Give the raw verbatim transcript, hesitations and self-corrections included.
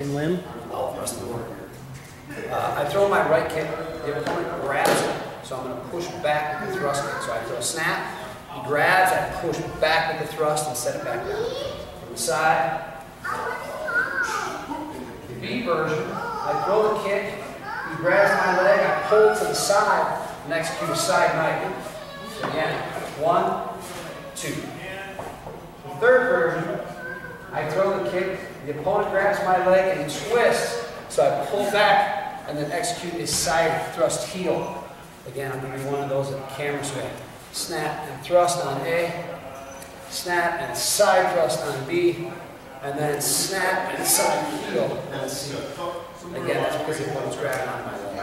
Limb. Oh, thrust in the limb. Uh, I throw my right kick, the opponent grabs it, so I'm going to push back with the thrust kick. So I throw a snap, he grabs, I push back with the thrust and set it back down. From the side, the B version, I throw the kick, he grabs my leg, I pull to the side and execute a side knife. So again, one, two. The third version, I throw the kick, the opponent grabs my leg and he twists, so I pull back and then execute a side thrust heel. Again, I'm going to do one of those at the camera, so I snap and thrust on A, snap and side thrust on B, and then snap and side heel on C. Again, that's because the opponent's grabbing on my leg.